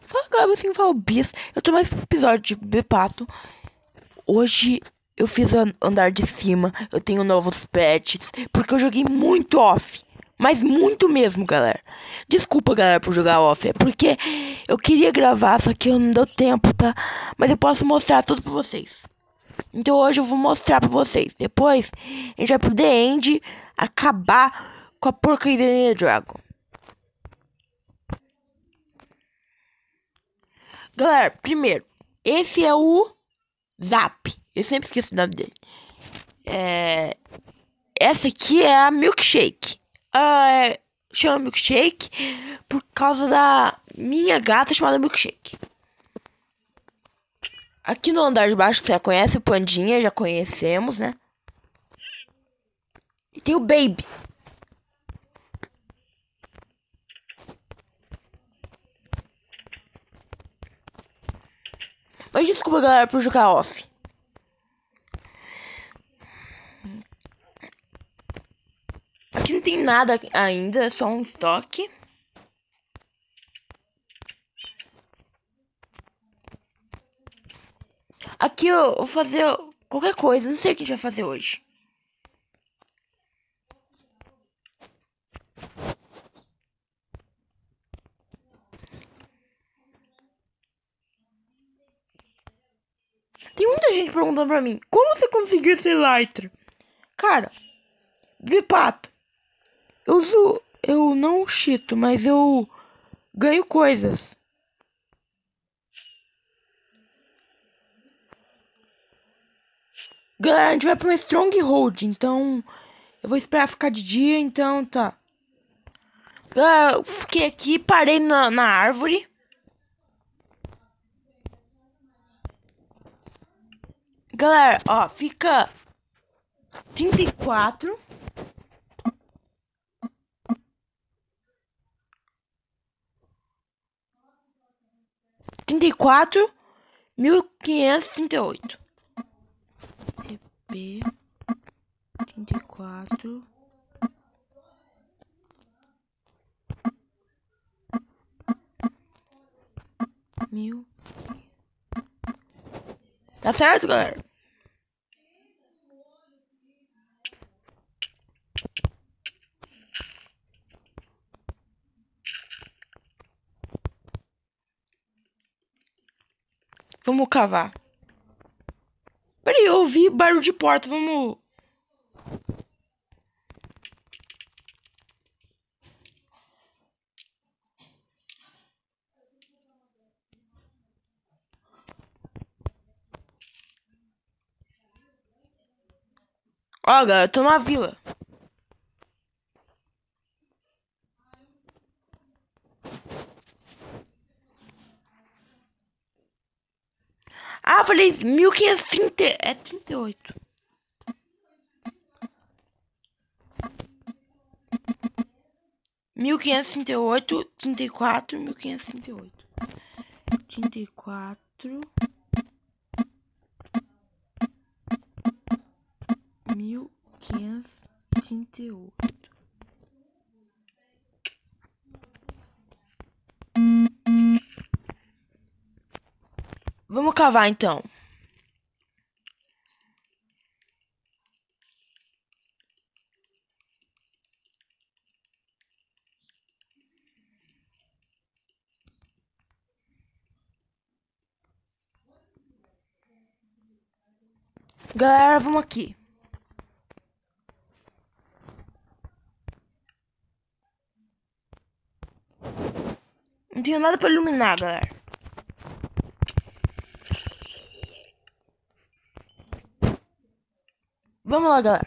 Fala galera, assim fala o Bis. Eu tô mais um episódio de Bepato. Hoje eu fiz o andar de cima. Eu tenho novos pets. Porque eu joguei muito off. Mas muito mesmo, galera. Desculpa, galera, por jogar off. É porque eu queria gravar, só que não deu tempo, tá? Mas eu posso mostrar tudo pra vocês. Então hoje eu vou mostrar pra vocês. Depois a gente vai pro The End acabar com a porcaria da Ender Dragon. Galera, primeiro, esse é o Zap. Eu sempre esqueço o nome dele. Essa aqui é a Milkshake. Chama Milkshake por causa da minha gata chamada Milkshake. Aqui no andar de baixo, que você já conhece, o Pandinha, já conhecemos, né? E tem o Baby. Mas desculpa, galera, por jogar off. Aqui não tem nada ainda, é só um estoque. Aqui eu vou fazer qualquer coisa, não sei o que a gente vai fazer hoje. Tem muita gente perguntando pra mim, como você conseguiu esse Elytra? Cara, Bepato, eu não cheato, mas eu ganho coisas. Galera, a gente vai pra uma Stronghold, então eu vou esperar ficar de dia, então tá. Galera, eu fiquei aqui, parei na árvore. Galera, ó, fica 34. Trinta e quatro 1538. TP 34 mil. Tá certo, galera? Vamos cavar. Peraí, eu ouvi barulho de porta, vamos... Ó, galera, eu tô numa vila. Ah, falei 1530. É 38. Mil quinhentos e trinta e oito, 34, 1538. 34 1538. Vamos cavar então. Galera, vamos aqui. Não tenho nada pra iluminar, galera. Vamos lá, galera.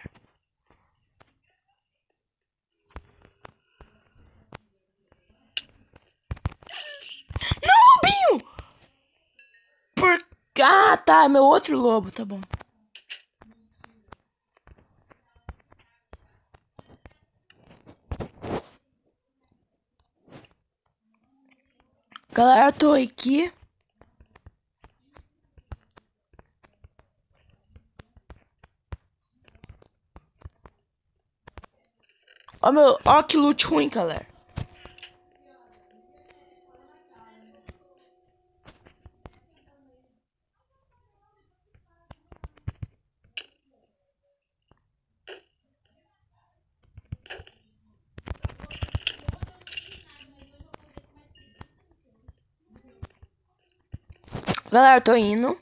Não, lobinho! Ah, tá, é meu outro lobo, tá bom. Galera, tô aqui. Ó que loot ruim, galera. Galera, tô indo.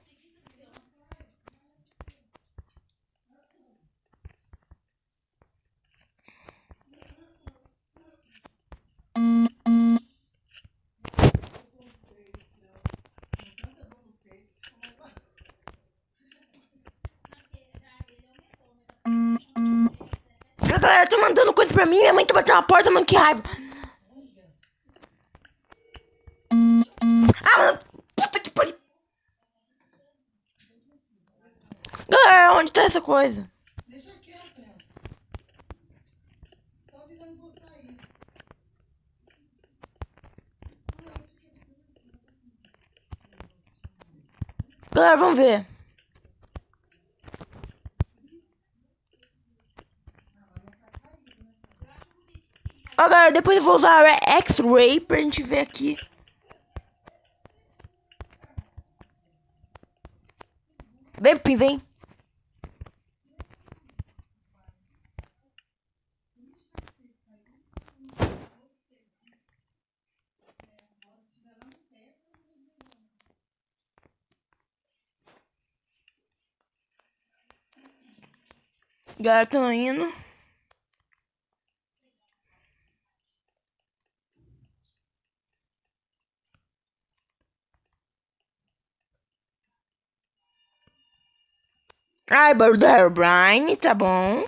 Galera, tô mandando coisa pra mim. Minha mãe tá batendo na porta, mano, que raiva. Ah, mano, puta que pariu. Galera, onde tá essa coisa? Deixa quieto, é. Tô avisando você aí. Galera, vamos ver. Ó, galera, depois eu vou usar a X-Ray pra gente ver aqui. Vem, Pim, vem. Galera, tô indo. Ai, barulho do Herobrine, tá bom.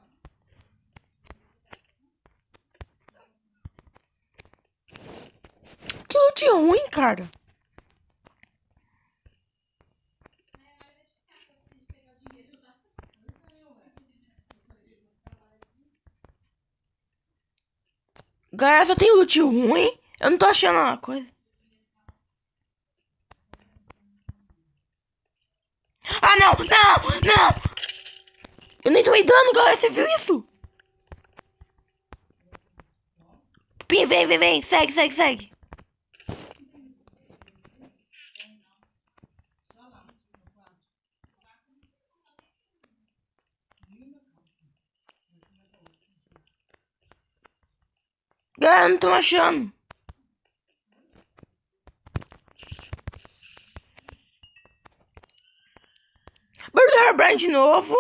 Que loot ruim, cara. Galera, só tem loot ruim. Eu não tô achando uma coisa. Ah, não, não, não. Eu nem tomei dano, galera. Você viu isso? Pim, vem, vem, vem. Segue, segue, segue. Galera, não tô achando. Barulho do Herobrine de novo.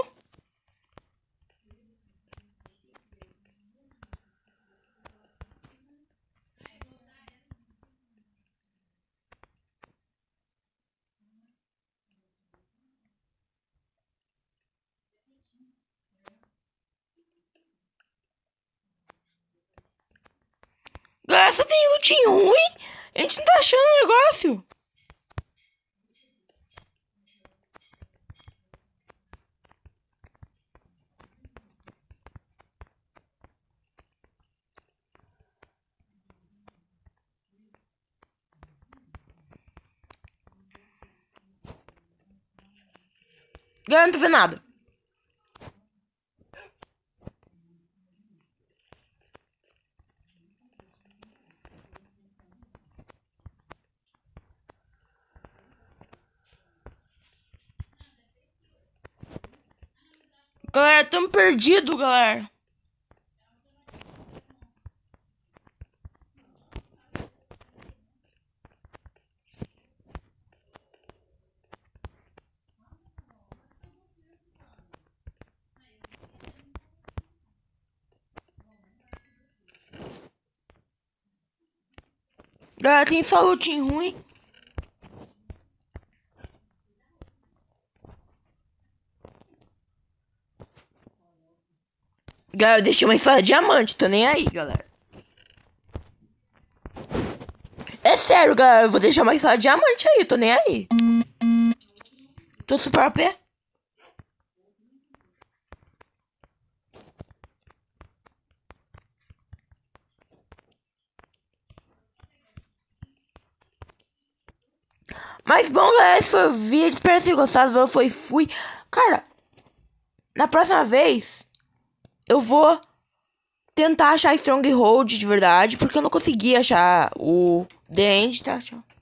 Galera, só tem loot ruim. A gente não tá achando o negócio. Galera, não tô vendo nada. Galera, tamo perdido, galera. Galera, tem só loot ruim. Galera, eu deixei uma espada diamante, tô nem aí, galera. É sério, galera, eu vou deixar uma espada diamante aí, tô nem aí. Tô super AP. Mas bom, galera, esse foi o vídeo. Espero que vocês gostaram. Fui. Cara, na próxima vez eu vou tentar achar Stronghold de verdade, porque eu não consegui achar o The End, tá? Tchau.